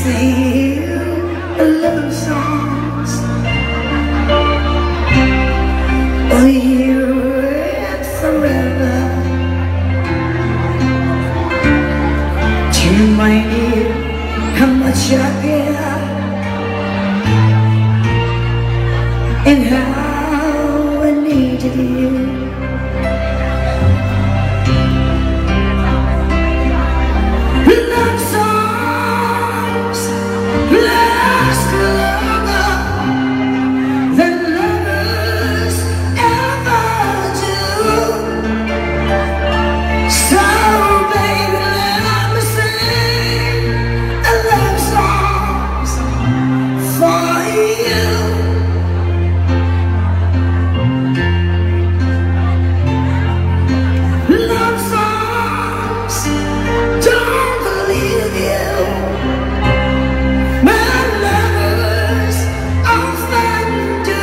sing you love songs, will hear it forever to remind you how much I care and how I needed you. Love songs last longer than lovers ever do. So baby, let me sing love songs for you. Love songs, don't believe you. My lovers often do.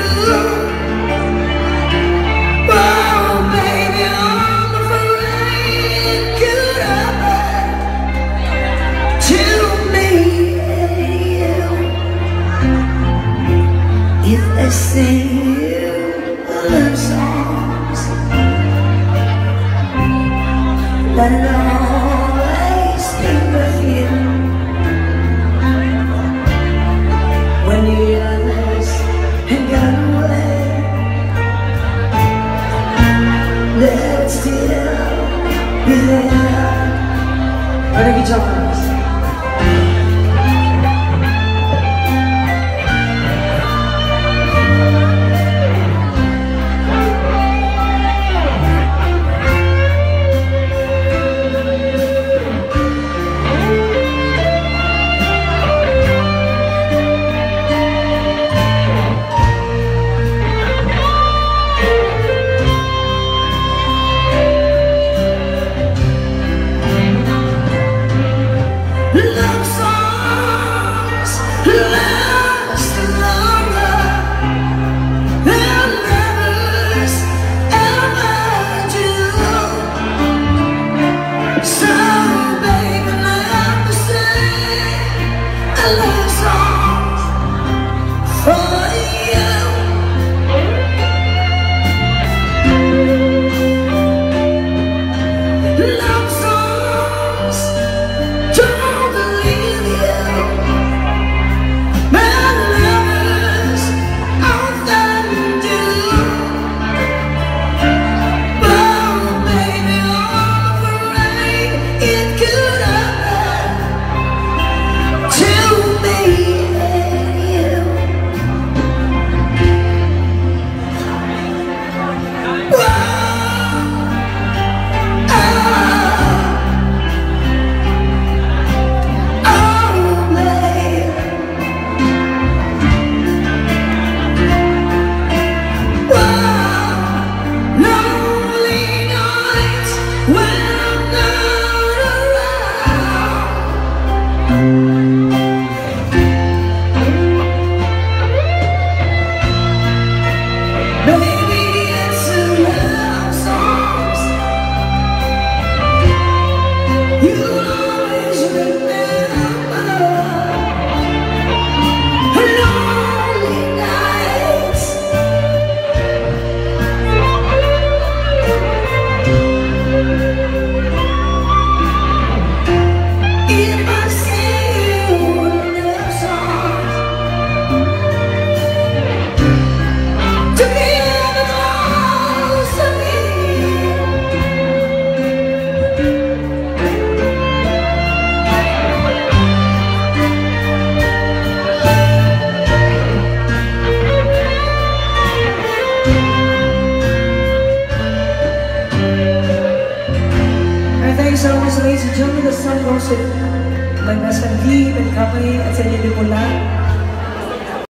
Oh baby, I'm afraid it could happen to me and you if I sing you love songs. Let it always be with you when the others have gone away. Let it still be there. Where the guitars? Love songs last longer than lovers ever do. So baby, let me sing love songs for you. Love songs, don't believe you. My lovers often do. Oh baby, I'm afraid it could happen to me and you. Whoa. Baby, it's love songs. You'll always remember lonely nights. If I sing you love songs to be close to me, and thank you so much, ladies and gentlemen. The song goes to my best friend V and company at San Diego Pula.